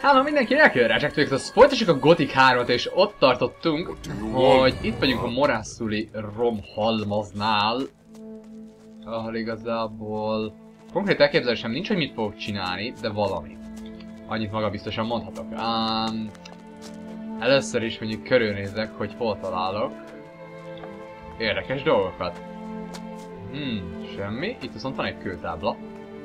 Hello mindenki, Reactor vagyok, folytassuk a Gothic 3-at, és ott tartottunk, hogy itt vagyunk a Morászuli romhalmaznál. Ahol igazából konkrét elképzelésem nincs, hogy mit fogok csinálni, de valami. Annyit maga biztosan mondhatok. Először is mondjuk körülnézek, hogy hol találok érdekes dolgokat. Semmi. Itt viszont van egy kőtábla.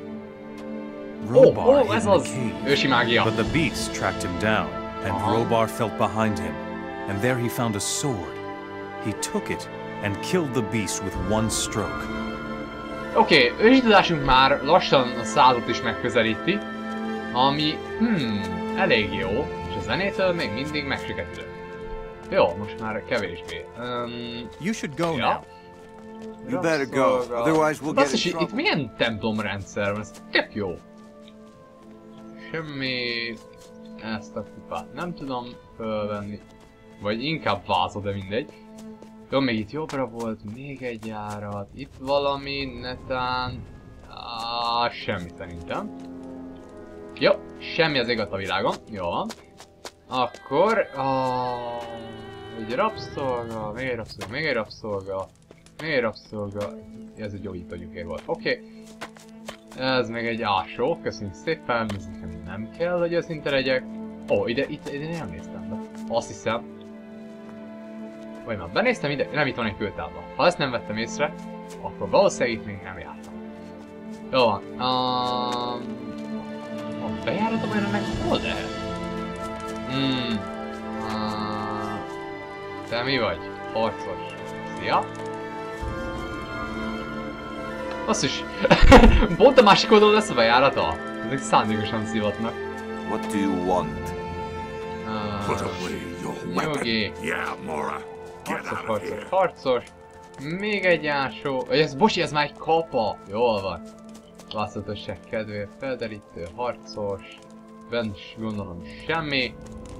Robar ez az ősi mágia. But the beast tracked him down, and Robar felt behind him, and there he found a sword. He took it and killed the beast with one stroke. Oké, ősi tudásunk már lassan a százat is megközelíti, ami elég jó, és a zenétől még mindig megsiketülök. Jó, most már kevésbé. You should go now. You better go, otherwise we'll get in trouble. Itt milyen templomrendszer van, ez tök jó. Semmi... Ezt a kupát nem tudom fölvenni. Vagy inkább vázol, de mindegy. Jó, még itt jobbra volt még egy járat. Itt valami, netán... semmi szerintem. Jó, semmi az ég a világon. Jó van. Akkor... egy rabszolga, még egy rabszolga, még egy rabszolga. Még egy rabszolga. Ez egy gyógyítógyukér volt. Oké. Ez meg egy ásó, köszönjük szépen, ez nekem nem kell, hogy őszinte legyek. Ide nem néztem be. Azt hiszem. Vagy már benéztem ide, nem, itt van egy kőtábla. Ha ezt nem vettem észre, akkor valószínűleg itt még nem jártam. Jó van. A bejáratom olyan meg hol lehet? Te mi vagy? Harcos. Szia! Azt is. Pont a másik oldalon lesz a bejárata. Ezek szándékosan szivatnak. What do you want? Put away your weapon. Nyugi. Yeah, Mora. Get out of here. Harcos. Még egy ásó. Bocsi, ez már egy kapa. Jól van. Látszatosság kedvéért felderítő, harcos. Bent gondolom semmi.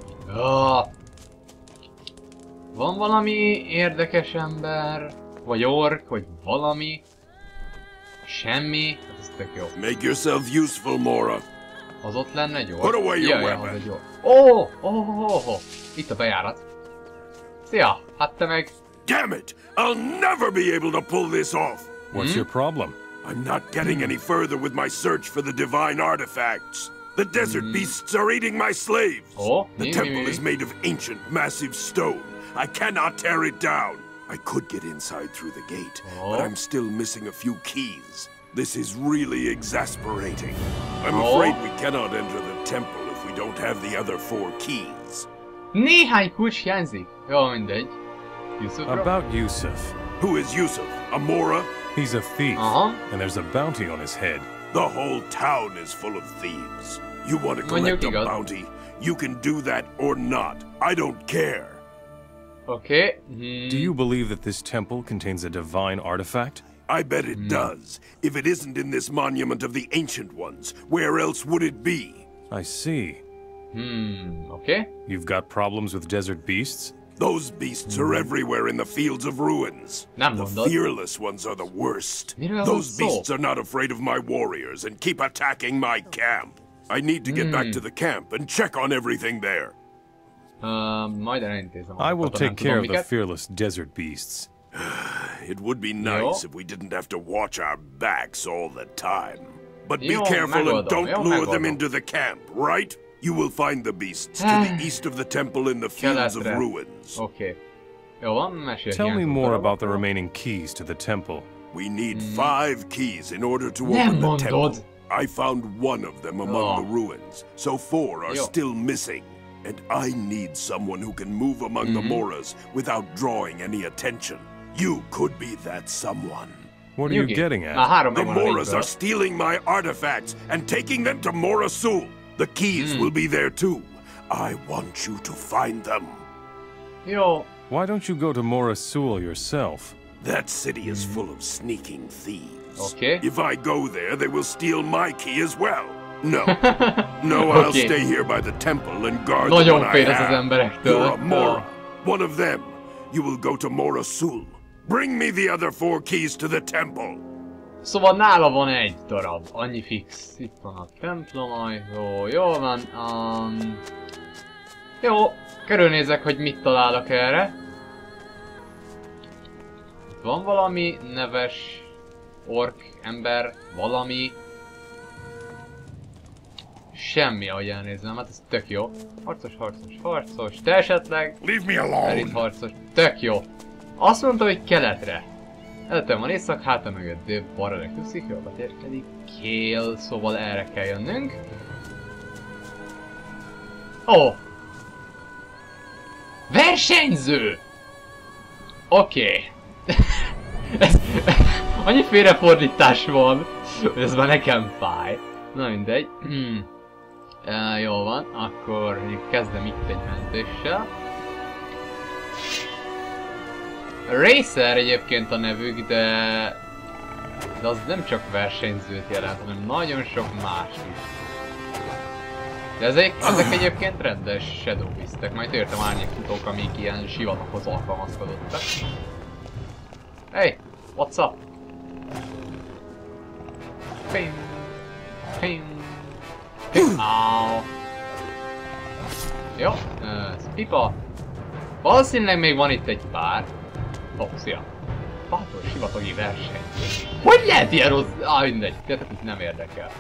Van valami érdekes ember? Vagy ork? Vagy valami? Semmi? Hát ez tök jó. Make yourself useful, Mora. Az ott lenne egy ork? Put away your Jaj, weapon. az egy ork. Itt a bejárat. Szia, hát te meg... Damn it! I'll never be able to pull this off. What's your problem? I'm not getting any further with my search for the divine artifacts. The desert beasts are eating my slaves. The temple is made of ancient, massive stone. I cannot tear it down. I could get inside through the gate, but I'm still missing a few keys. This is really exasperating. I'm afraid we cannot enter the temple if we don't have the other 4 keys. Néhány kulcs hiányzik. Jó, mindegy. Yusufra? About Yusuf. Who is Yusuf? Amora? He's a thief, and there's a bounty on his head. The whole town is full of thieves. You want to collect a bounty? You can do that or not. I don't care. Okay. Do you believe that this temple contains a divine artifact? I bet it does. If it isn't in this monument of the ancient ones, where else would it be? I see. Okay. You've got problems with desert beasts? Those beasts are everywhere in the fields of ruins. The fearless ones are the worst. Those beasts are not afraid of my warriors and keep attacking my camp. I need to get back to the camp and check on everything there. I will take care of the fearless desert beasts. It would be nice if we didn't have to watch our backs all the time. But be careful and don't lure them into the camp, right? You will find the beasts to the east of the temple in the fields of ruins. Okay. Tell me more about the remaining keys to the temple. We need 5 keys in order to open the temple. I found 1 of them among the ruins, so 4 are still missing. And I need someone who can move among the Moras without drawing any attention. You could be that someone. What are you getting at? The Moras are stealing my artifacts and taking them to Mora Sul. The keys will be there too. I want you to find them. Yo. Why don't you go to Mora Sul yourself? That city is full of sneaking thieves. Okay. If I go there, they will steal my key as well. No. No, I'll stay here by the temple and guard the one I have. You're a Mora. One of them. You will go to Mora Sul. Bring me the other 4 keys to the temple. Szóval nála van egy darab, annyi fix. Itt van a templomajtó, jól van. Jó, körülnézek, hogy mit találok erre. Itt van valami neves ork, ember, valami. Semmi, ahogy elnézem, hát ez tök jó. Harcos, harcos, harcos, te esetleg? Leave me alone! Elit harcos, tök jó. Azt mondta, hogy keletre. Előttem van észak, hátam mögött dél, balra legtöbbszik, jobban térkedik. Kél, szóval erre kell jönnünk. Ó! Versenyző! Oké. Annyi félrefordítás van, hogy ez már nekem fáj. Na mindegy. Jól van, akkor kezdem itt egy mentéssel. Racer egyébként a nevük, de az nem csak versenyzőt jelent, hanem nagyon sok más is. De ezek egyébként rendes Shadow Beast-ek, majd értem árnyékfutók, amik ilyen sivataghoz alkalmazkodottak. Hey, what's up? Ping, ping, ping. Ow. Jó, ez pipa. Valószínűleg még van itt egy pár. Szia. Bátor sivatagi verseny. Hogy lehet ilyen rossz? Mindegy, tehát nem érdekel.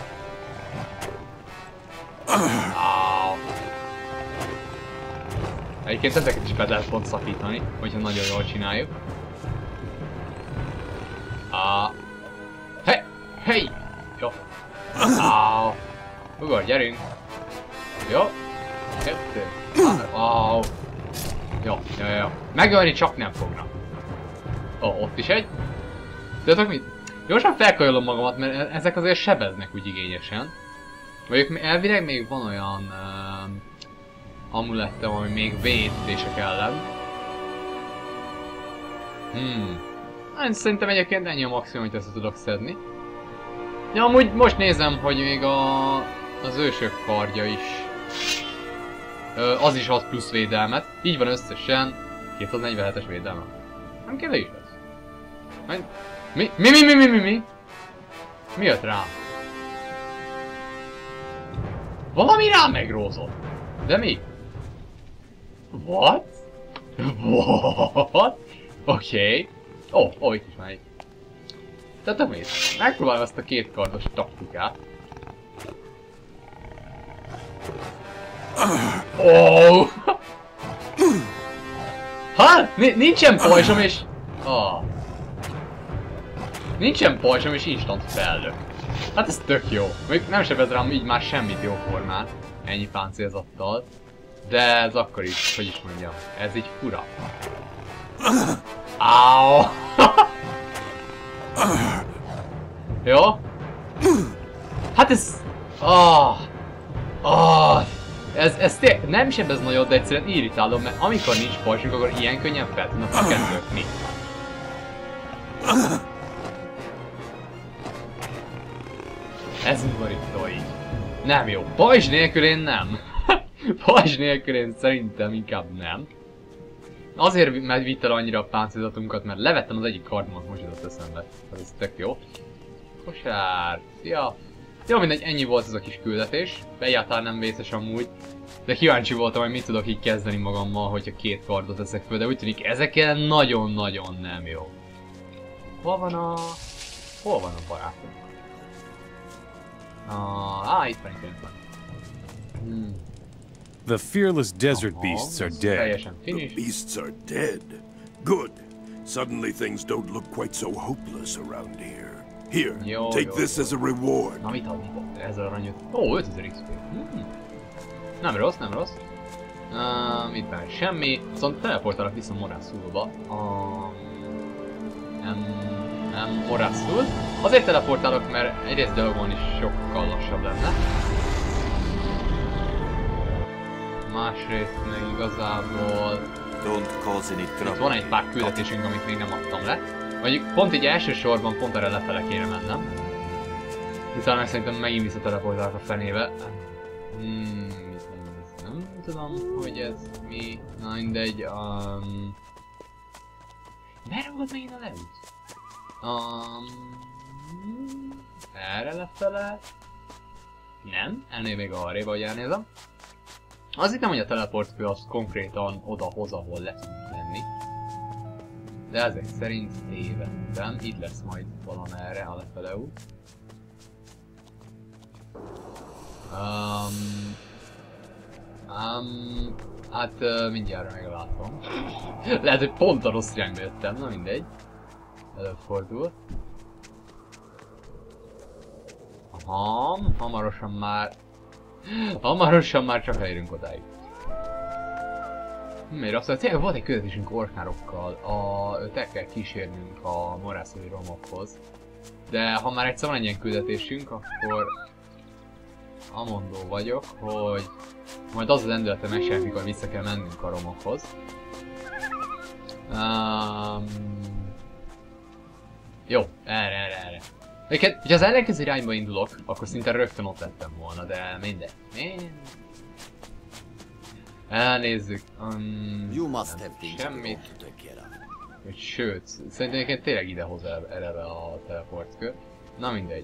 Egyébként ezeket is be lehet pont szakítani, hogyha nagyon jól csináljuk. Hey! Jó. Ugor, gyerünk. Jó. Kettő. Jó. Megölni csak nem fognak. Ott is egy. Tudjátok mit? Gyorsan felkajolom magamat, mert ezek azért sebeznek úgy igényesen. Vagy elvileg még van olyan amulettem, ami még védések ellen. Szerintem egyébként ennyi a maximum, hogy össze tudok szedni. Ja, amúgy most nézem, hogy még az ősök kardja is. Az is ad plusz védelmet. Így van összesen 247-es védelme. Nem kevés lesz. Mi? Mi jött rám? Valami rám megrózott. De mi? What? Oké. Itt is már egy. Tehát mit? Megpróbálom ezt a két kardos taktikát. Nincsen pajzsom és... Nincsen pajzsom és instant fellök. Hát ez tök jó. Még nem sebez rám így már semmit jóformán. Ennyi páncélzattal. De ez akkor is, hogy is mondjam, ez így fura. Jó? Hát ez... Ez nem sebez nagyon, de egyszerűen irritálom, mert amikor nincs pajzsunk, akkor ilyen könnyen fel tudnak lökni. Ez udvarító így. Nem jó. Pajzs nélkül én nem. Pajzs nélkül én szerintem inkább nem. Azért vitt el annyira a páncélzatunkat, mert levettem az egyik kardomat, most jutott eszembe. Ez tök jó. Kosár. Szia. Jó, mindegy, ennyi volt ez a kis küldetés. Egyáltalán nem vészes amúgy. De kíváncsi voltam, hogy mit tudok így kezdeni magammal, hogyha két kardot teszek föl, de úgy tűnik ezekkel nagyon-nagyon nem jó. Hol van a barátom? Itt van. The fearless desert beasts are dead. The beasts are dead. Good. Suddenly things don't look quite so hopeless around here. Here, take this as a reward. Na mit adni? Ez a aranyot. 5000 XP. Nem rossz. Itt van semmi. Viszont teleportálok vissza Moraszulba. Nem Moraszul. Azért teleportálok, mert egyrészt Delgon is sokkal lassabb lenne. Másrészt meg igazából... Itt van egy pár küldetésünk, amit még nem adtam le. Mondjuk pont így elsősorban pont erre lefele kéne mennem. Utána szerintem megint visszateleportálok a fenébe. Nem tudom, hogy ez mi... Na mindegy, Merre volt megint a leút? Erre lefele. Nem, ennél még arrébb, ahogy elnézem. Az itt nem, hogy a teleportkő az konkrétan odahoz, ahol le tudunk menni. De ezek szerint tévedtem. Itt lesz majd valamerre a lefele út. Hát mindjárt meglátom. Lehet, hogy pont a rossz irányba jöttem, na mindegy. Előfordul. Aha, hamarosan már csak elérünk odáig. Miért azt mondja, tényleg volt egy küldetésünk orkárokkal, őt el kell kísérnünk a morászói romokhoz. De ha már egyszer van egy ilyen küldetésünk, akkor amondó vagyok, hogy majd az lendülete mesél, mikor vissza kell mennünk a romokhoz. Jó, erre. Hogyha az ellenkező irányba indulok, akkor szinte rögtön ott lettem volna, de mindegy. Elnézzük. Semmit. Sőt, szerintem egyébként tényleg idehoz eleve a teleportkör. Na mindegy.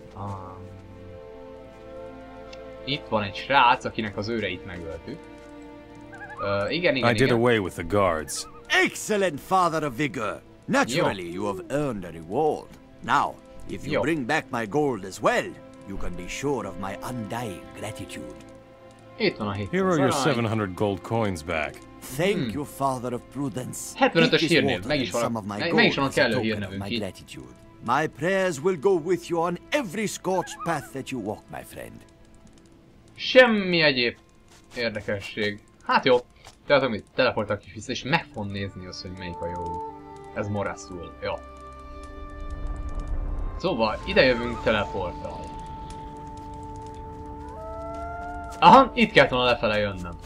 Itt van egy srác, akinek az őreit megöltük. Igen. I did away with the guards. Excellent, Father of Vigor. Naturally, you have earned a reward. Now, if you bring back my gold as well, you can be sure of my undying gratitude. Itt van a 700 Here are your 700 gold coins back. Thank you, Father of Prudence. 75-ös hírnév, meg is van a kellő hírnevünk így. My prayers will go with you on every scorched path that you walk, my friend. Semmi egyéb érdekesség. Hát jó, tehát amit teleportak is vissza, és meg fogom nézni azt, hogy melyik a jó út. Ez Moraszul, jó. Szóval, ide jövünk teleporttal. Aha, itt kellett volna lefele jönnöm.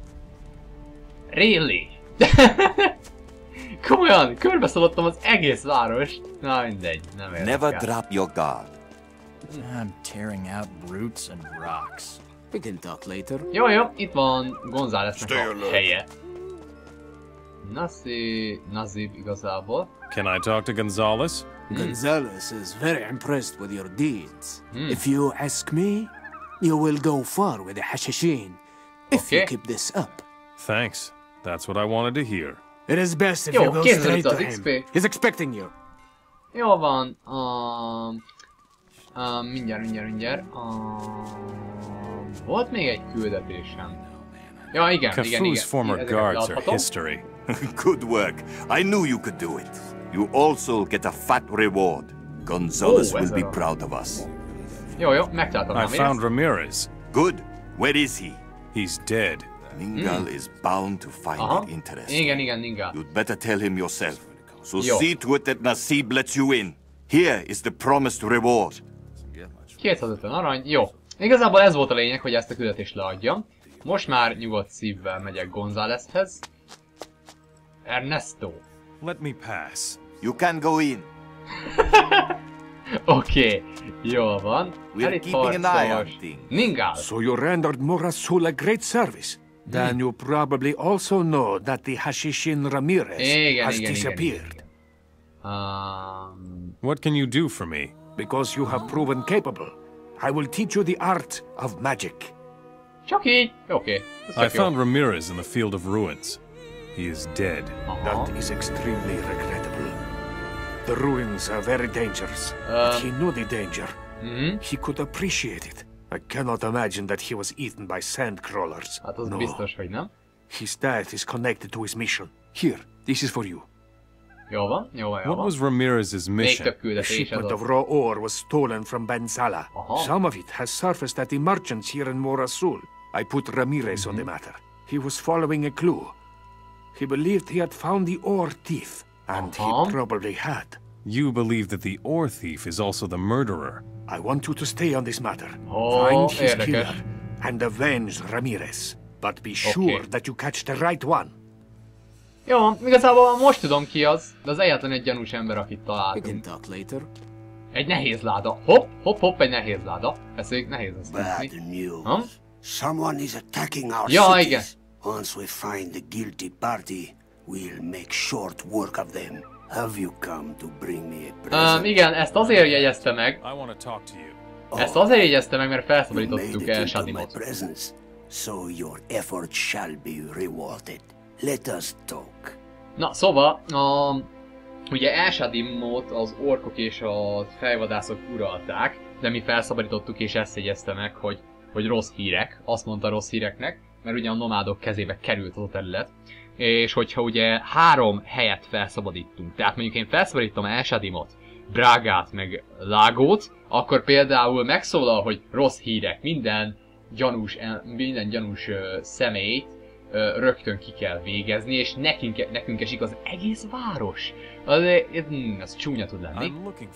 Really? Komolyan, körbeszaladtam az egész várost. Na mindegy, nem érdekel. Never drop your guard. I'm tearing out roots and rocks. We can talk later. Jó, itt van Gonzáleznek a helye. Nazib igazából. Can I talk to Gonzales? Gonzales is very impressed with your deeds. If you ask me, you will go far with the Hashishin if you keep this up. Thanks. That's what I wanted to hear. It is best if you go straight to him. He's expecting you. Jó van. Mindjárt. Volt még egy küldetésem. Ja, igen. Kafou's former guards are history. Good work. I knew you could do it. You also get a fat reward. Gonzales will be proud of us. Jó, megtaláltam. I found Ramirez. Good. Where is he? He's dead. Ningal is bound to find it interesting. Igen, Ningal. You'd better tell him yourself. So see to it that Nasib lets you in. Here is the promised reward. 250 arany, jó. Igazából ez volt a lényeg, hogy ezt a küldetést leadjam. Most már nyugodt szívvel megyek Gonzálezhez. Ernesto. Let me pass. You can go in. Oké, jól van. We're keeping an eye on things. Ningal. So you rendered Moraszul a great service. Then you probably also know that the Hashishin Ramirez has disappeared. What can you do for me? Because you have proven capable, I will teach you the art of magic. Csak így? Oké. I found Ramirez in the Field of Ruins. He is dead. That is extremely regrettable. The ruins are very dangerous, but he knew the danger. He could appreciate it. I cannot imagine that he was eaten by sand crawlers. Hát az biztos, hogy nem. His death is connected to his mission. Here, this is for you. Jó van. What was Ramirez's mission? A shipment of raw ore was stolen from Bensala. Some of it has surfaced at the merchants here in Moraszul. I put Ramirez on the matter. He was following a clue. He believed he had found the ore thief, and he probably had. You believe that the ore thief is also the murderer. I want you to stay on this matter. Find his killer and avenge Ramirez. But be sure that you catch the right one. Jó, igazából most tudom ki az, de az egyetlen egy gyanús ember, akit találtunk. Egy nehéz láda. Hopp, egy nehéz láda. Ez még nehéz ezt tudni. Someone is attacking our cities. Once we find the guilty party, we'll make short work of them. Have you come to bring me a present? Igen, ezt azért jegyezte meg. I want to talk to you. Ezt azért jegyezte meg, mert felszabadítottuk El Shadimot. So your effort shall be rewarded. Let us talk. Na, szóval, ugye El Shadimot az orkok és a fejvadászok uralták, de mi felszabadítottuk és ezt jegyezte meg, hogy rossz hírek, azt mondta rossz híreknek, mert ugye a nomádok kezébe került az a terület, és hogyha ugye 3 helyet felszabadítunk, tehát mondjuk én felszabadítom El Shadimot, Bragát meg Lágót, akkor például megszólal, hogy rossz hírek, minden gyanús személyt rögtön ki kell végezni, és nekünk esik az egész város. Az csúnya tud lenni.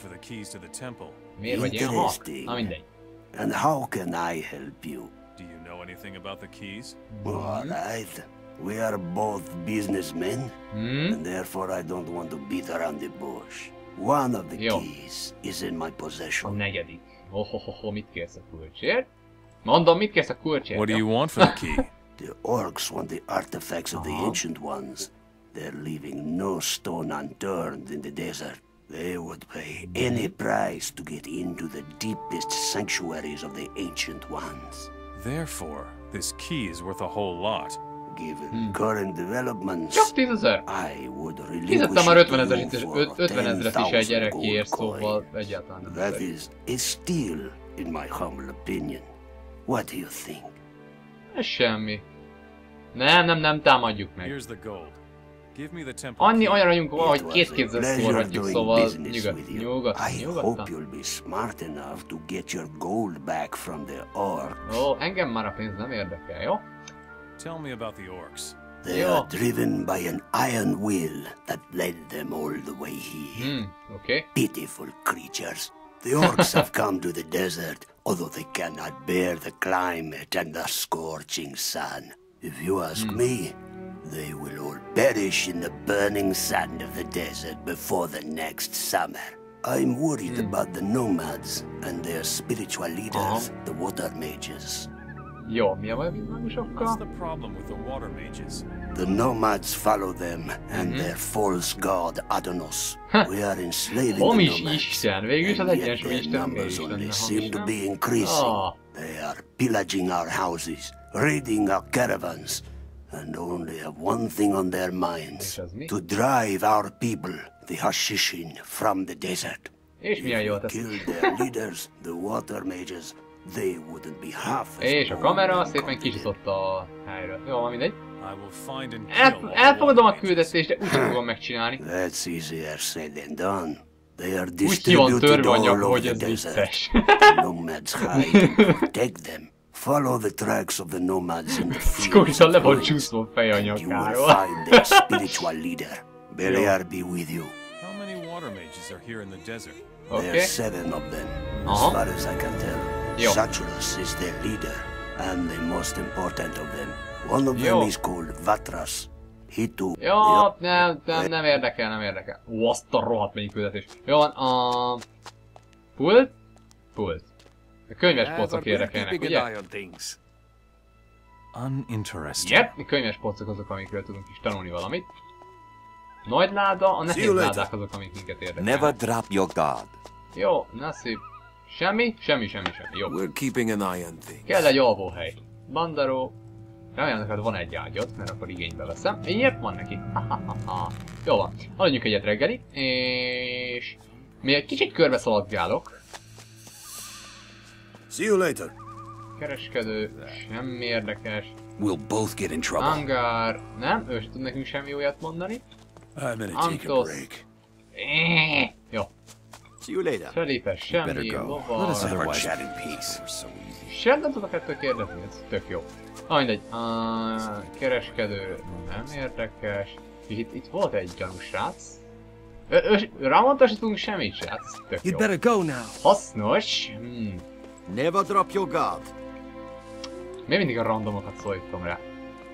Miért vagy ilyen hak? Na mindegy. And how can I help you? Do you know anything about the keys? All right. We are both businessmen, and therefore I don't want to beat around the bush. One of the keys is in my possession. A negyedik. Mit kérsz a kulcsért? Mondom, mit kérsz a kulcsért? What do you want for the key? The orcs want the artifacts of the ancient ones. They're leaving no stone unturned in the desert. They would pay any price to get into the deepest sanctuaries of the ancient ones. Therefore, this key is worth a whole lot. Given current developments, Csak 10 000. I would Fizettem már 50 000-et is egy gyerekért, szóval egyáltalán nem. That is a steal, in my humble opinion. What do you think? Ez semmi. Nem támadjuk meg. Here's the gold. Give me the temple. Annyi olyan vagyunk, hogy kézzel szórhatjuk, szóval nyugodtan. I hope you'll be smart enough to get your gold back from the orcs. Ó, engem már a pénz nem érdekel, jó? Tell me about the orcs. They are driven by an iron will that led them all the way here. Okay. Pitiful creatures. The orcs have come to the desert, although they cannot bear the climate and the scorching sun. If you ask me, they will all perish in the burning sand of the desert before the next summer. I'm worried about the nomads and their spiritual leaders, the water mages. Jó, mi a baj mágusokkal? What's the problem with the water mages? The nomads follow them and their false god Adonos. We are enslaving the nomads, Isten, végülis az and yet egyensúly their Isten numbers only mégis seem to be increasing. They are pillaging our houses, raiding our caravans, and only have one thing on their minds: to drive our people, the Hashishin, from the desert. És milyen jól tesz. Kill their leaders, the water mages. They wouldn't be half as És a kamera szépen kisított a helyről. Jó, van mindegy. Elfogadom a küldetést, de úgy fogom megcsinálni. That's easier said than done. They are úgy ki van törve all anyag, over hogy the ez desert. vicces. Nomads hide and protect them. Follow the tracks of the nomads in the fields. Konkrétan le van csúszva a feje a and you will nyakáról. find their spiritual leader. Beliar be with you. How many water mages are here in the desert? There are 7 of them, as far as I can tell. Satyrus is their leader, and the most important of them. One of them is called Vatras. He too. Jó, nem érdekel. Ó, azt a rohadt mennyi küldetés. Jó van, Pult. A könyves polcok érdekelnek, ugye? Uninteresting. Yep, a könyves polcok azok, amikről tudunk is tanulni valamit. Nagy láda, a nehéz ládák azok, amik minket érdekelnek. Never drop your guard. Jó, na szép. Semmi. Jó. We're keeping an eye on things. Kell egy alvóhely. Bandaró. Remélem neked van egy ágyat, mert akkor igénybe veszem. Yep, van neki. Jó van. Haladjunk egyet reggeli, és... még egy kicsit körbe szaladgálok. See you later. Kereskedő, semmi érdekes. We'll both get in trouble. Hangár, nem? Ő sem tud nekünk semmi olyat mondani. I'm gonna take a break. Jó. See you later. Felépes, semmi, lovar. Chat in peace. Sem nem tudok ettől kérdezni, ez tök jó. Mindegy, kereskedő nem érdekes. Itt volt egy gyanús srác. Rámontasítunk semmit, srác, tök jó. You'd better go now. Hasznos. Never drop your guard. Miért mindig a randomokat szólítom rá?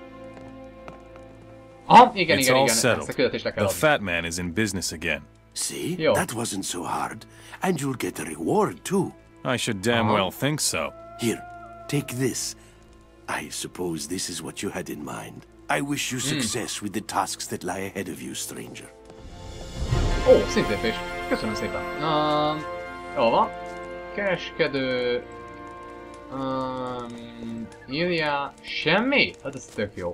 Aha, igen, ezt a küldetést le kell adni. The fat man is in business again. See? That wasn't so hard. And you'll get a reward, too. I should damn well think so. Here, take this. I suppose this is what you had in mind. I wish you success with the tasks that lie ahead of you, stranger. Ó, szintlépés. Köszönöm szépen. Jó van. Kereskedő... Ilya... Semmi? Hát ez tök jó.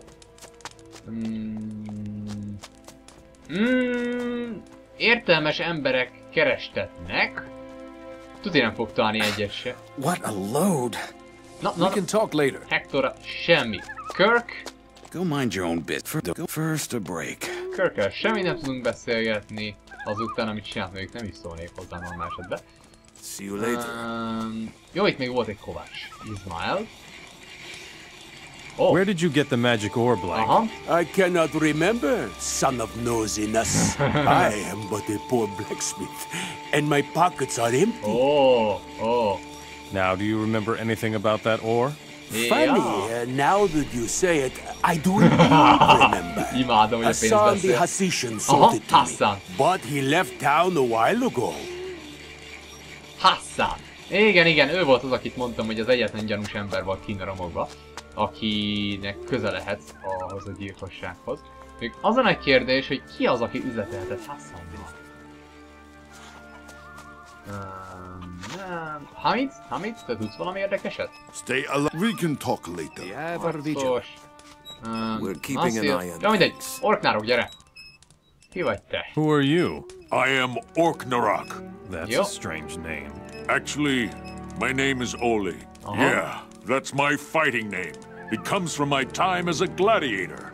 Értelmes emberek kerestetnek. Tudj, nem fog találni egyet se. What a load. We can talk later. Hector, semmi. Kirk. Go mind your own bit. First a break. Kirkkel semmi nem tudunk beszélgetni. Azután, amit csinált, még nem is szólnék hozzá normál esetben. See you later. Jó, itt még volt egy kovács. Ismael. Oh. Where did you get the magic orb, Blank? I cannot remember, son of nosiness. I am but a poor blacksmith, and my pockets are empty. Oh. Now, do you remember anything about that ore? Funny, now that you say it, I do remember. Hassan the Hassitian sold it to me, but he left town a while ago. Hassan. Igen, ő volt az, akit mondtam, hogy az egyetlen gyanús ember volt kint a romokba, akinek köze lehet ahhoz a gyilkossághoz. Még az a nagy kérdés, hogy ki az, aki üzletelhetett Hassannal? Hamid, te tudsz valami érdekeset? Stay alive. We can talk later. We're keeping an eye on ja, mindegy. Orknarok, gyere! Ki vagy te? Who are you? I am Orknarok. That's a strange name. Actually, my name is Oli. Yeah, that's my fighting name. It comes from my time as a gladiator.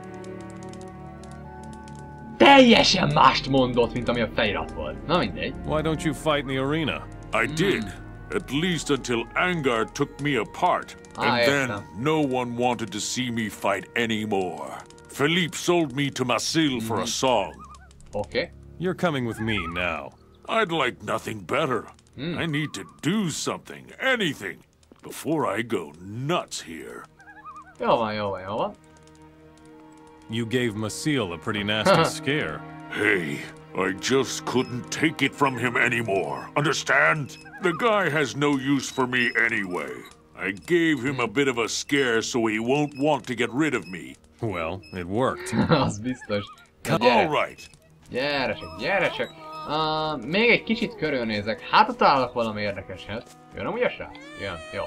Teljesen mást mondott, mint ami a felirat volt. Na mindegy. Why don't you fight in the arena? I did, at least until Angar took me apart. And then no one wanted to see me fight anymore. Philippe sold me to Masil for a song. Okay. You're coming with me now. I'd like nothing better. I need to do something, anything, before I go nuts here. Jó van. You gave Masil a pretty nasty scare. Hey, I just couldn't take it from him anymore. Understand? The guy has no use for me anyway. I gave him a bit of a scare so he won't want to get rid of me. Well, it worked. Az biztos. All right. Gyere csak. Még egy kicsit körülnézek. Hát találok valami érdekeset. Jön amúgy a srác? Jön, jó.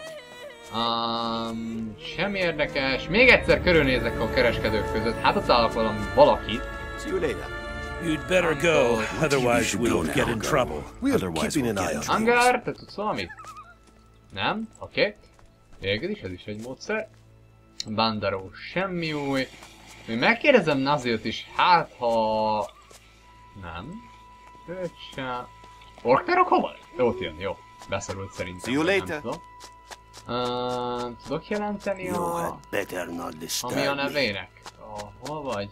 Semmi érdekes. Még egyszer körülnézek a kereskedők között. Hát találok valakit. See you later. You'd better go, otherwise we'll get in trouble. We're keeping an eye on Angar, te tudsz valamit? Nem? Oké. Végül is, ez is egy módszer. Bandaró, semmi új. Még megkérdezem Nazilt is, hát ha... Nem. Őt sem... Orknarok hova? Ott jön, jó. Beszorult szerintem. See you later. Tudok jelenteni ami a nevének? Hol vagy?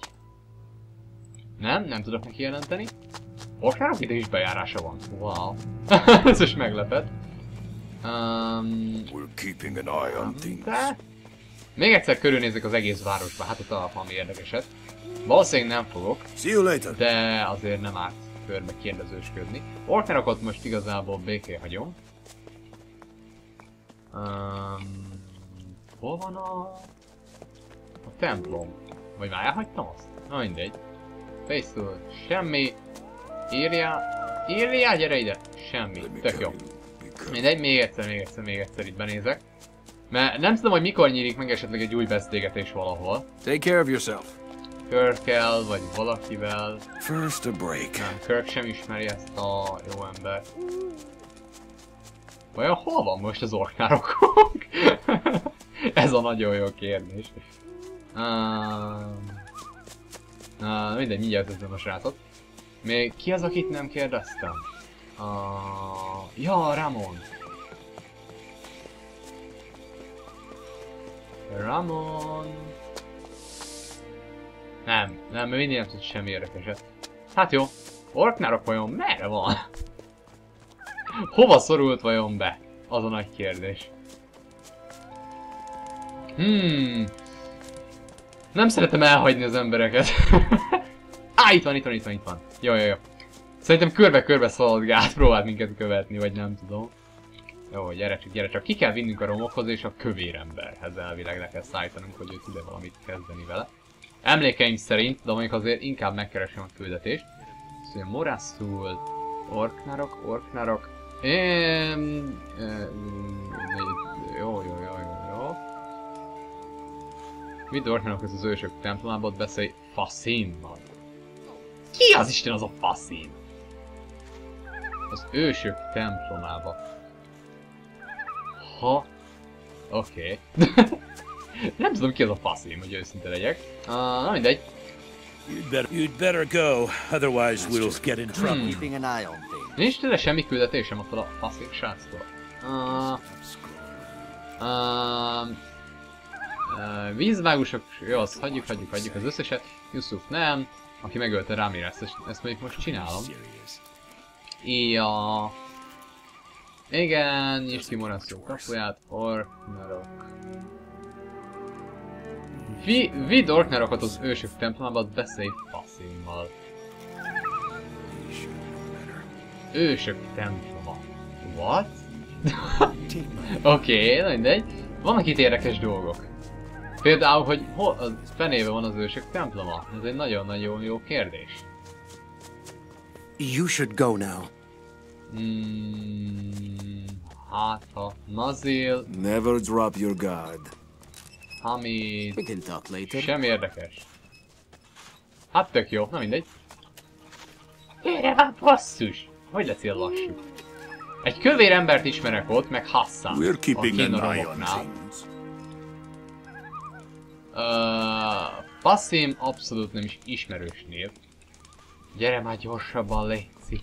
Nem tudok neki jelenteni. Orknarok ide is bejárása van. Wow. Ez is meglepett. We're keeping an eye on things. Még egyszer körülnézek az egész városba, hát ott a valami érdekeset. Valószínűleg nem fogok. See you later. De azért nem árt körbe kérdezősködni. Orknarokot most igazából békén hagyom. Hol van a templom? Vagy már elhagytam azt? Na mindegy. Face-tul semmi. Írja, gyere ide! Semmi. Tök jó. Mindegy, még egyszer itt benézek. Mert nem tudom, hogy mikor nyílik meg esetleg egy új beszélgetés valahol. Take care of yourself. Kirkkel, vagy valakivel. First a break. Nem, Kirk sem ismeri ezt a jó embert. Vajon hol van most az orknárokok? Ez a nagyon jó kérdés. Mindegy, mindjárt kezdem a srácot. Még ki az, akit nem kérdeztem? Ja, Ramon. Nem, mindig nem tud semmi érdekeset. Hát jó, Orknarok vajon merre van? Hova szorult vajon be? Az a nagy kérdés. Nem szeretem elhagyni az embereket. Itt van. Jó. Szerintem körbe-körbe szaladgált, próbált minket követni, vagy nem tudom. Jó, gyere csak. Ki kell vinnünk a romokhoz és a kövér emberhez elvileg le kell szállítanunk, hogy ő tud-e valamit kezdeni vele. Emlékeim szerint, de mondjuk azért inkább megkeresem a küldetést. Moraszul, orknarok. Jó. Vidd orknarok az ősök templomába, beszélj Fasimmal. Ki az Isten az a Fasim? Az ősök templomába. Ha... Oké. Nem tudom ki az a Fasim, hogy őszinte legyek. Na mindegy. You'd better go, otherwise we'll get in trouble. Nincs tőle semmi küldetésem attól a Fasim sráctól. Vízvágusok, jó, azt hagyjuk az összeset. Yusuf nem, aki megölte Ramirez, ezt mondjuk most csinálom. Ja. Igen, nyisd ki Moraszul kapuját, orknarok. Vidd orknarokat az ősök templomába, beszélj Fasimmal. Ősök temploma. What? Oké, mindegy. Vannak itt érdekes dolgok. Például, hogy hol a fenébe van az ősök temploma? Ez egy nagyon-nagyon jó kérdés. You should go now. Hát ha Nazil... Never drop your guard. Hamid... We can talk later. Sem érdekes. Hát tök jó, na mindegy. Gyere már basszus! Hogy lesz ilyen lassú? Egy kövér embert ismerek ott, meg Hassan. We're keeping an eye on things. Fasim abszolút nem is ismerős név. Gyere már gyorsabban, létszik.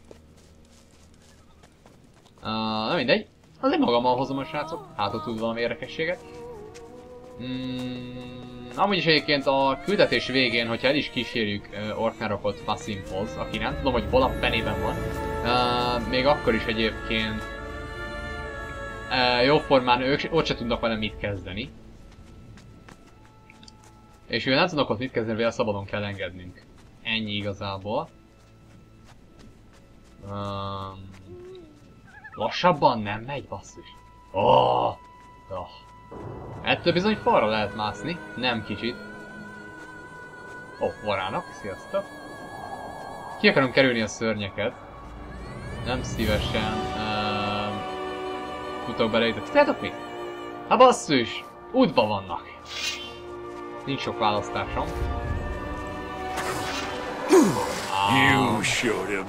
Na mindegy. Azért magammal hozom a srácok. Hát, ha tud valami érdekességet. Amúgy is egyébként a küldetés végén, hogyha el is kísérjük orknarokot Fasimhoz, aki nem tudom, hogy hol a fenében van. Még akkor is egyébként jóformán ők ott se tudnak vele mit kezdeni. És mivel nem tudnak ott mit kezdeni, vele szabadon kell engednünk. Ennyi igazából. Lassabban nem megy, basszus. Ettől bizony falra lehet mászni, nem kicsit. Varának, sziasztok. Ki akarom kerülni a szörnyeket. Nem szívesen futok bele ide. Tudjátok mi? Hát basszus! Útban vannak. Nincs sok választásom. You showed him.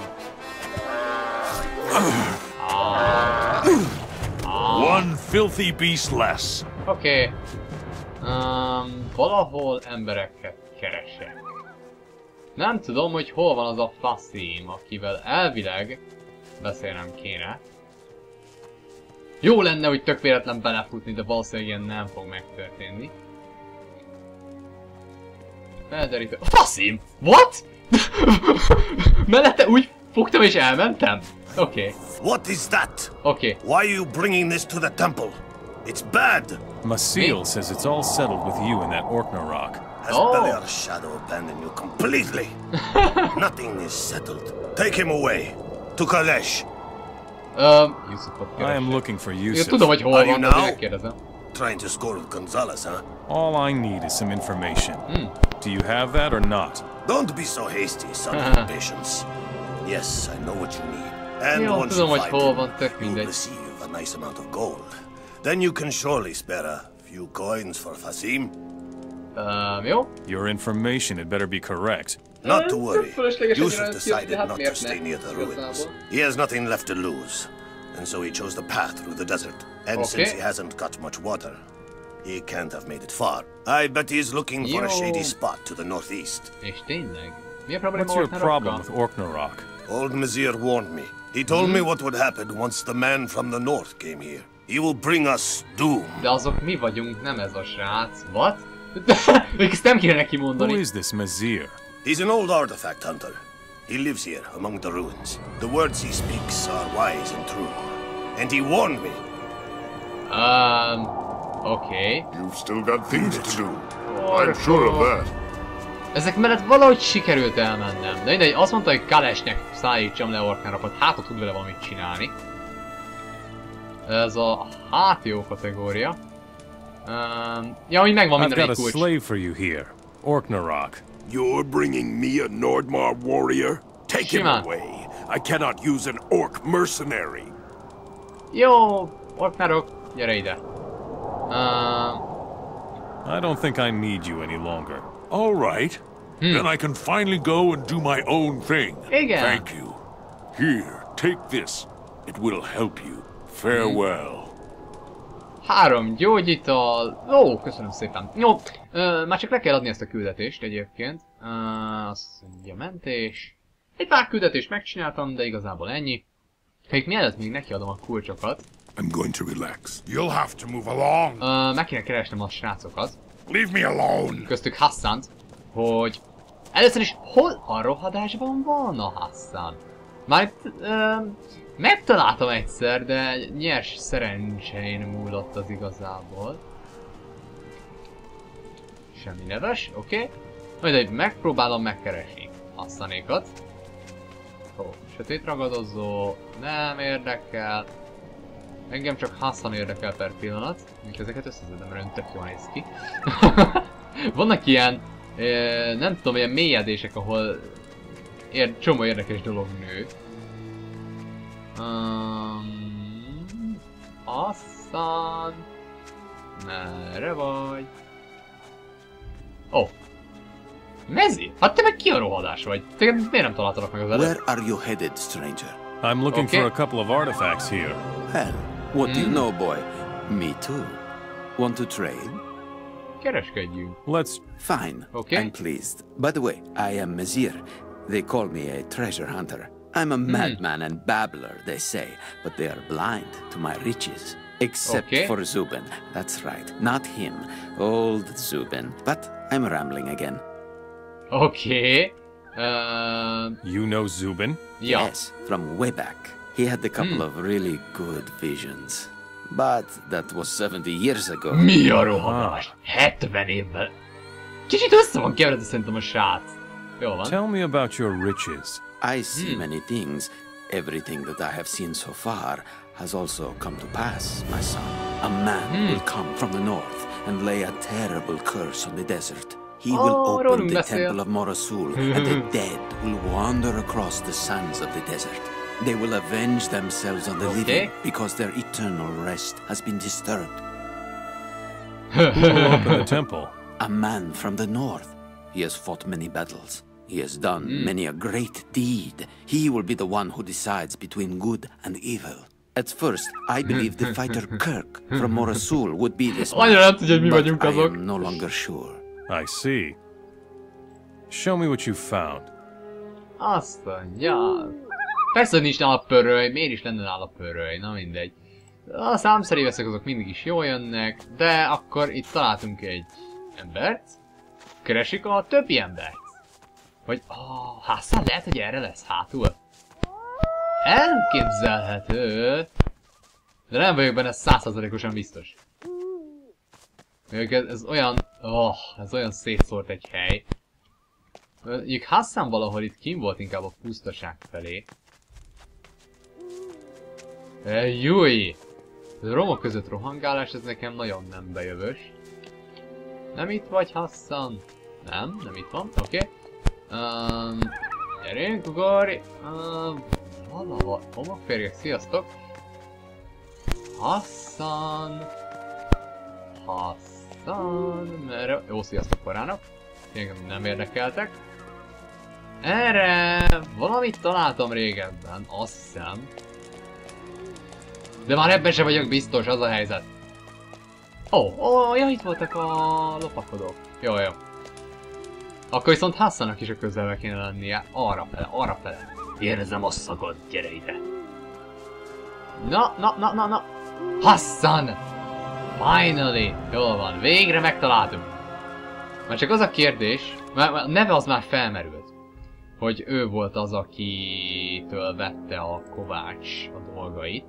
One filthy beast less. Oké. Valahol embereket keresek. Nem tudom, hogy hol van az a Fasim, akivel elvileg beszélnem kéne. Jó lenne, hogy tök véletlen belefutni, de valószínűleg ilyen nem fog megtörténni. Felderítő... Fasim! What? Mellette úgy fogtam és elmentem? Oké. What is that? Oké. Why are you bringing this to the temple? It's bad! Masil says it's all settled with you and that Orknarok. Has Beliar's shadow abandoned you completely? Nothing is settled. Take him away. To Kalesh. Yusufot I am looking for Yusuf. Tudom, hogy hol van, de megkérdezem. Trying to score with Gonzalez, huh? All I need is some information. Do you have that or not? Don't be so hasty, son of patience. Yes, I know what you need. And once you find it, you'll receive a nice amount of gold. Then you can surely spare a few coins for Fasim. Jó? Your information had better be correct. Not to worry. Yusuf decided not to stay near the ruins. He has nothing left to lose. And so he chose the path through the desert. And since he hasn't got much water, he can't have made it far. I bet he's looking for a shady spot to the northeast. És tényleg? Mi a probléma What's your problem with Orknarok? Old Mizir warned me. He told me what would happen once the man from the north came here. He will bring us doom. De azok mi vagyunk, nem ez a srác. What? Még ezt nem kéne neki mondani. Who is this Mizir? He's an old artifact hunter. He lives here among the ruins. The words he speaks are wise and true. And he warned me. Okay. You've still got things to do. I'm sure of that. Ezek mellett valahogy sikerült elmennem. De mindegy, azt mondta, hogy Kalesnek szállítsam le orknárokat, hát ha tud vele valamit csinálni. Ez a jó kategória. Ja, hogy megvan minden egy kulcs. I've got a slave for you here, Orknarok. You're bringing me a Nordmar warrior? Take him away. I cannot use an orc mercenary. Jó, orknárok, gyere ide. I don't think I need you any longer. All right. Then I can finally go and do my own thing. Igen. Thank you. Here, take this. It will help you. Farewell. 3 gyógyital. Ó, köszönöm szépen. Jó, már csak le kell adni ezt a küldetést egyébként. Azt mondja, mentés. Egy pár küldetést megcsináltam, de igazából ennyi. Még mielőtt még nekiadom a kulcsokat. I'm going to relax. You'll have to move along. Meg kéne keresnem a srácokat. Leave me alone. Köztük Hassant, hogy először is hol a rohadásban van a Hassan? Már megtaláltam egyszer, de nyers szerencsén múlott az igazából. Semmi neves, oké. Majd megpróbálom megkeresni Hassanékat. Ó, sötét ragadozó, nem érdekel. Engem csak Hassan érdekel per pillanat. Még ezeket összeszedem, mert ön tök jól néz ki. Vannak ilyen, nem tudom, ilyen mélyedések, ahol csomó érdekes dolog nő. Hassan... Merre vagy? Ó. Mezi? Hát te meg ki a rohadás vagy? Te miért nem találtalak meg az előtt? Where are you headed, stranger? I'm looking for a couple of artifacts here. Well, what do you know, boy? Me too. Want to trade? Kereskedjünk. Let's... Fine. Okay. I'm pleased. By the way, I am Mezir. They call me a treasure hunter. I'm a madman and babbler, they say, but they are blind to my riches. Except for Zubin. That's right. Not him. Old Zubin. But I'm rambling again. Okay. You know Zubin? Yeah. Yes, from way back. He had a couple of really good visions. But that was 70 years ago. Mi a rohadás? 70 évvel. Kicsit össze van keveredve szerintem a srác. Jól van. Tell me about your riches. I see many things. Everything that I have seen so far has also come to pass, my son. A man will come from the north and lay a terrible curse on the desert. He will open the temple of Morasul, and the dead will wander across the sands of the desert. They will avenge themselves on the living because their eternal rest has been disturbed. Who will open the temple? A man from the north. He has fought many battles. He has done many a great deed. He will be the one who decides between good and evil. At first, I believed the fighter Kirk from Morasul would be this man, but I am no longer sure. I see. Show me what you found. Azt mondja. Persze, hogy nincs nála pöröly, miért is lenne nála pöröly, na mindegy. A számszerű veszek azok mindig is jól jönnek, de akkor itt találtunk egy embert. Keresik a többi embert. Vagy, Hassan lehet, hogy erre lesz hátul. Elképzelhető. De nem vagyok benne 100%-osan biztos. Ez olyan... ez olyan szétszórt egy hely. Mondjuk Hassan valahol itt kim volt inkább a pusztaság felé. Júj! Ez a romok között rohangálás, ez nekem nagyon nem bejövös. Nem itt vagy, Hassan? Nem itt van, oké. Gyerünk, ugorj! Valahol, homokférgek, sziasztok! Hassan! Merre? Jó, sziasztok parának! Engem nem érdekeltek. Erre valamit találtam régebben, azt hiszem. De már ebben sem vagyok biztos, az a helyzet. Ja, itt voltak a lopakodók. Jó. Akkor viszont Hassannak is a közelbe kéne lennie. Arrafele. Érzem a szagod, gyere ide. Na. Hassan! Finally! Jól van, végre megtaláltuk. Már csak az a kérdés, mert a neve az már felmerült. Hogy ő volt az, akitől vette a kovács a dolgait.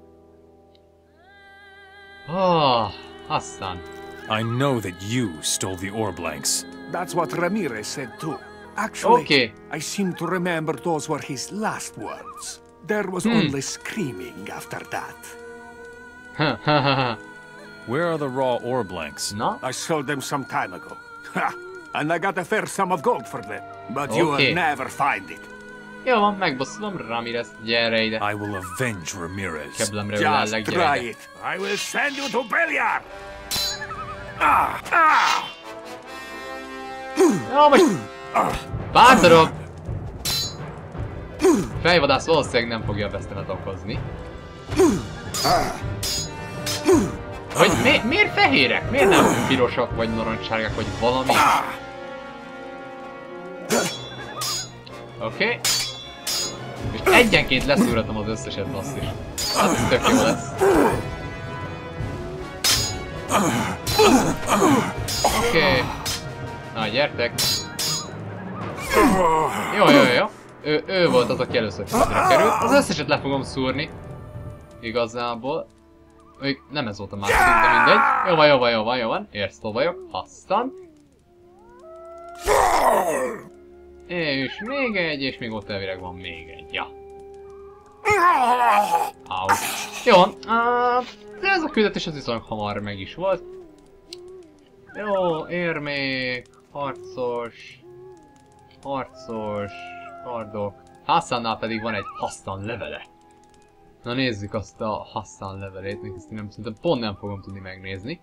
Hassan. I know that you stole the ore blanks. That's what Ramirez said too. Actually, I seem to remember those were his last words. There was only screaming after that. Where are the raw ore blanks? No? I sold them some time ago. And I got a fair sum of gold for them. But you will never find it. Jó van, megbosszulom Ramirez, gyere ide. I will avenge Ramirez. Keblemre ülellek, gyere ide. I will send you to Beliar! Jó, most... Bátorok! Fejvadász valószínűleg nem fogja vesztemet okozni. Hogy miért fehérek? Miért nem pirosak, vagy narancssárgák, vagy valami? Oké. És egyenként leszúratom az összeset, basszus. Hát ez tök jó lesz. Oké. Na, gyertek. Jó. Ő volt az, aki először csapatra került. Az összeset le fogom szúrni. Igazából. Nem ez volt a második, de mindegy. Jó van. Érsztó vagyok. Aztán. És még egy, és még ott elvileg van még egy. Ja. Jó van. Ez a küldetés az viszonylag hamar meg is volt. Jó, érmék, harcos, kardok. Hassannál pedig van egy Hassan levele. Na nézzük azt a Hassan levelét, még ezt nem, szerintem pont nem fogom tudni megnézni.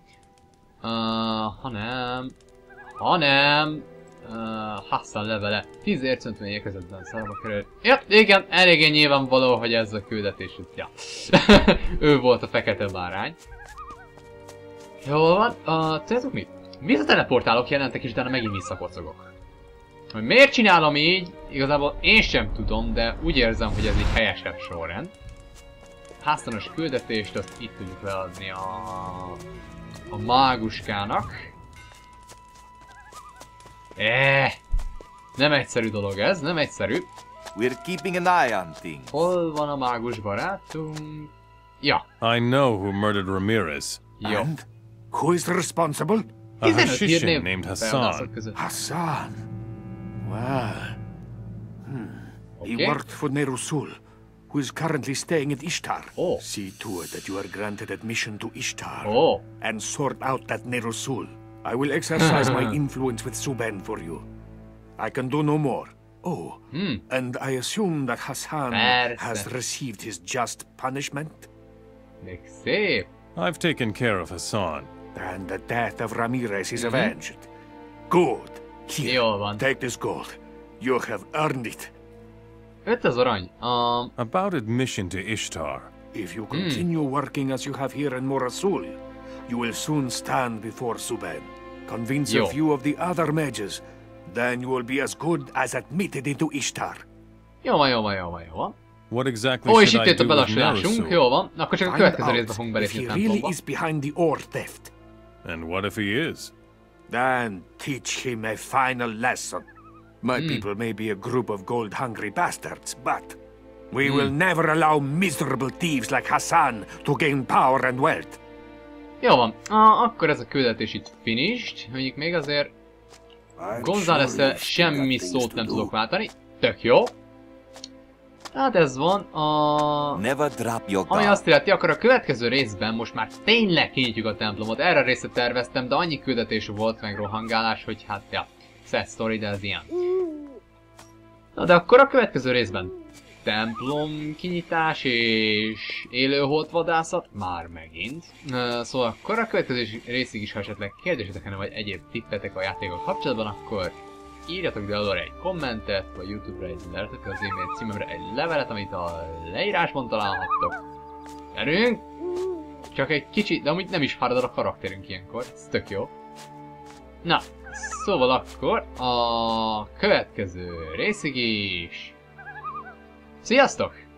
Hanem... Hassan levele 10 ércöntőnél közöttben szállba kerül. Ja, igen, eléggé nyilvánvaló, hogy ez a küldetés. Ja. Ő volt a fekete bárány. Jól van, tudjátok mit? Visszateleportálok jelentek és utána megint visszakocogok. Hogy miért csinálom így? Igazából én sem tudom, de úgy érzem, hogy ez egy helyesebb sorrend. Hassanos küldetést azt itt tudjuk leadni a máguskának. Nem egyszerű dolog ez, nem egyszerű. We're keeping an eye on things. Hol van a mágus barátunk? Ja. I know who murdered Ramirez. Jó. And who is responsible? A Hashishin named Hassan. Hassan. Well. He worked for Nerusul, who is currently staying at Ishtar. See to it that you are granted admission to Ishtar. And sort out that Nerusul. I will exercise my influence with Suben for you. I can do no more. And I assume that Hassan has received his just punishment? I've taken care of Hassan. And the death of Ramirez is avenged. Good. Here, take this gold. You have earned it. 5000 arany. About admission to Ishtar. If you continue working as you have here in Morasul, you will soon stand before Suben. Convince a few of the other mages, then you will be as good as admitted into Ishtar. Jó van. What exactly és itt jött a belassulásunk, jó van. Akkor csak a következő részben fogunk belépni a templomba. He really is behind the ore theft. And what if he is? Then teach him a final lesson. My people may be a group of gold-hungry bastards, but we will never allow miserable thieves like Hassan to gain power and wealth. Jó van, akkor ez a küldetés itt finished, mondjuk még azért González-szel semmi szót nem tudok váltani, tök jó. Hát ez van, ami azt illeti, akkor a következő részben most már tényleg kinyitjuk a templomot, erre a részt terveztem, de annyi küldetés volt meg rohangálás, hogy hát ja, sad story, de ez ilyen. Na de akkor a következő részben templom kinyitás és élőholtvadászat, már megint. Szóval akkor a következő részig is, ha esetleg kérdésetek lenne, vagy egyéb tippetek a játékok kapcsolatban, akkor írjatok ide alól egy kommentet, vagy YouTube-ra egy lehetek az e-mail címemre egy levelet, amit a leírásban találhattok. Gyerünk! Csak egy kicsit, de amúgy nem is fárad a karakterünk ilyenkor, ez tök jó. Na, szóval akkor a következő részig is... Sziasztok!